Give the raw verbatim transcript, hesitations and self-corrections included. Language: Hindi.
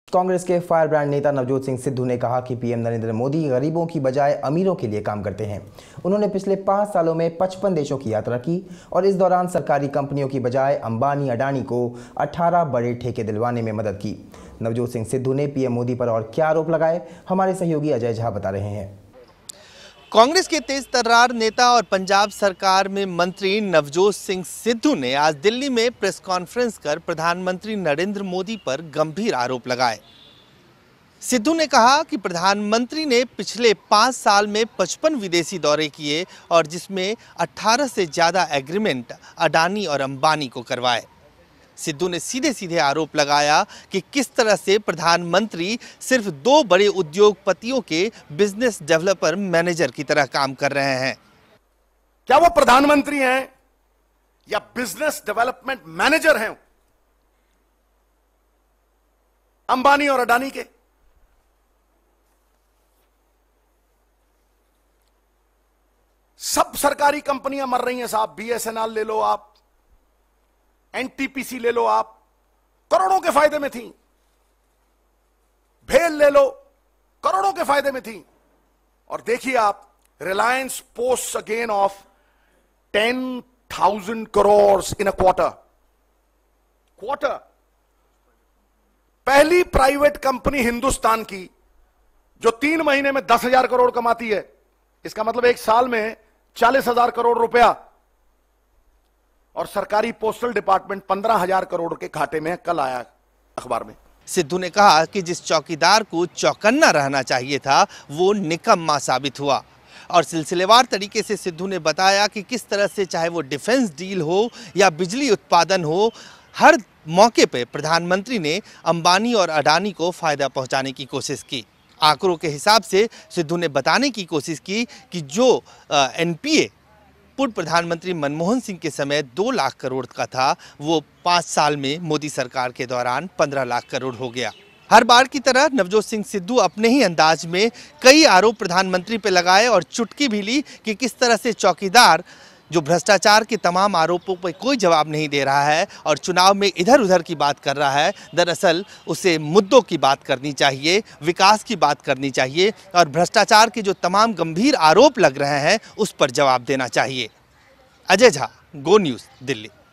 कांग्रेस के फायरब्रांड नेता नवजोत सिंह सिद्धू ने कहा कि पीएम नरेंद्र मोदी गरीबों की बजाय अमीरों के लिए काम करते हैं। उन्होंने पिछले पाँच सालों में पचपन देशों की यात्रा की और इस दौरान सरकारी कंपनियों की बजाय अंबानी अडानी को अठारह बड़े ठेके दिलवाने में मदद की। नवजोत सिंह सिद्धू ने पीएम मोदी पर और क्या आरोप लगाए, हमारे सहयोगी अजय झा बता रहे हैं। कांग्रेस के तेज तर्रार नेता और पंजाब सरकार में मंत्री नवजोत सिंह सिद्धू ने आज दिल्ली में प्रेस कॉन्फ्रेंस कर प्रधानमंत्री नरेंद्र मोदी पर गंभीर आरोप लगाए। सिद्धू ने कहा कि प्रधानमंत्री ने पिछले पाँच साल में पचपन विदेशी दौरे किए और जिसमें अठारह से ज़्यादा एग्रीमेंट अडानी और अंबानी को करवाए। सिद्धू ने सीधे सीधे आरोप लगाया कि किस तरह से प्रधानमंत्री सिर्फ दो बड़े उद्योगपतियों के बिजनेस डेवलपर मैनेजर की तरह काम कर रहे हैं। क्या वो प्रधानमंत्री हैं या बिजनेस डेवलपमेंट मैनेजर हैं अंबानी और अडानी के? सब सरकारी कंपनियां मर रही हैं साहब। बीएसएनएल ले लो आप, एनटीपीसी ले लो आप, करोड़ों के फायदे में थी। भेल ले लो, करोड़ों के फायदे में थी। और देखिए आप, Reliance post a gain of ten thousand crore in a quarter quarter पहली प्राइवेट कंपनी हिंदुस्तान की जो तीन महीने में दस हजार करोड़ कमाती है। इसका मतलब एक साल में चालीस हजार करोड़ रुपया। और सरकारी पोस्टल डिपार्टमेंट पंद्रह हजार करोड़ के घाटे में है, कल आया अखबार में। सिद्धू ने कहा कि जिस चौकीदार को चौकन्ना रहना चाहिए था वो निकम्मा साबित हुआ। और सिलसिलेवार तरीके से सिद्धू ने बताया कि किस तरह से चाहे वो डिफेंस डील हो या बिजली उत्पादन हो, हर मौके पे प्रधानमंत्री ने अंबानी और अडानी को फायदा पहुंचाने की कोशिश की। आंकड़ों के हिसाब से सिद्धू ने बताने की कोशिश की कि जो एनपीए पूर्व प्रधानमंत्री मनमोहन सिंह के समय दो लाख करोड़ का था, वो पाँच साल में मोदी सरकार के दौरान पंद्रह लाख करोड़ हो गया। हर बार की तरह नवजोत सिंह सिद्धू अपने ही अंदाज में कई आरोप प्रधानमंत्री पे लगाए और चुटकी भी ली कि किस तरह से चौकीदार जो भ्रष्टाचार के तमाम आरोपों पर कोई जवाब नहीं दे रहा है और चुनाव में इधर उधर की बात कर रहा है। दरअसल उसे मुद्दों की बात करनी चाहिए, विकास की बात करनी चाहिए और भ्रष्टाचार के जो तमाम गंभीर आरोप लग रहे हैं उस पर जवाब देना चाहिए। Ajay Jha, go news, Delhi.